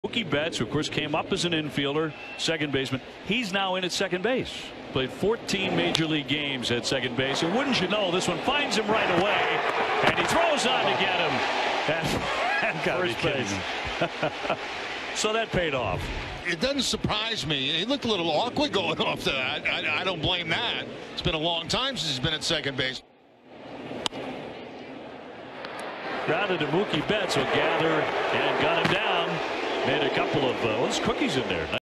Mookie Betts, who of course came up as an infielder, second baseman, he's now in at second base. Played 14 major league games at second base, and wouldn't you know, this one finds him right away, and he throws on to get him at first base. So that paid off. It doesn't surprise me. He looked a little awkward going off to that. I don't blame that. It's been a long time since he's been at second base. Grounded to Mookie Betts, will gather and got him down. Made a couple of those cookies in there.